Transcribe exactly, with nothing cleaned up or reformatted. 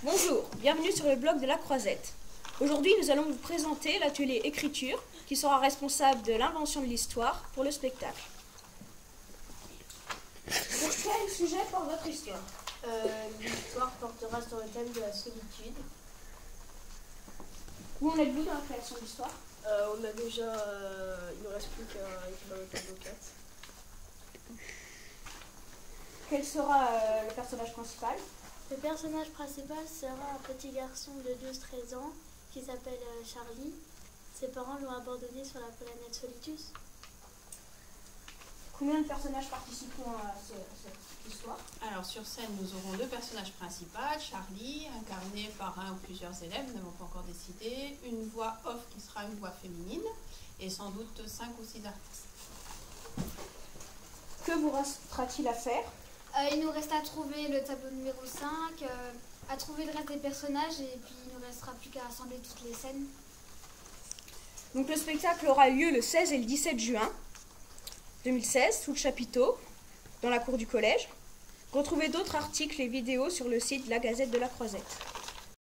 Bonjour, bienvenue sur le blog de la Croisette. Aujourd'hui, nous allons vous présenter l'atelier écriture qui sera responsable de l'invention de l'histoire pour le spectacle. Sur quel sujet porte votre histoire? euh, L'histoire portera sur le thème de la solitude. Où en êtes-vous dans la création de l'histoire? Euh, on a déjà, euh, il ne reste plus qu'à écrire le tableau quatre. Quel sera euh, le personnage principal? Le personnage principal sera un petit garçon de douze treize ans qui s'appelle Charlie. Ses parents l'ont abandonné sur la planète Solitus. Combien de personnages participeront à, ce, à cette histoire? Alors sur scène, nous aurons deux personnages principaux, Charlie, incarné par un ou plusieurs élèves, nous n'avons pas encore décidé, une voix off qui sera une voix féminine, et sans doute cinq ou six artistes. Que vous restera-t-il à faire? Euh, il nous reste à trouver le tableau numéro cinq, euh, à trouver le reste des personnages et puis il ne restera plus qu'à assembler toutes les scènes. Donc le spectacle aura lieu le seize et le dix-sept juin deux mille seize sous le chapiteau, dans la cour du collège. Retrouvez d'autres articles et vidéos sur le site de la Gazette de la Croisette.